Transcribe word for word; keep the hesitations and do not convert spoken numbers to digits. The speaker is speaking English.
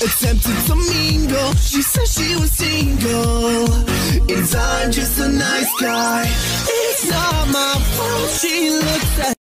attempted to mingle. She said she was single, and I'm just a nice guy. It's not my fault she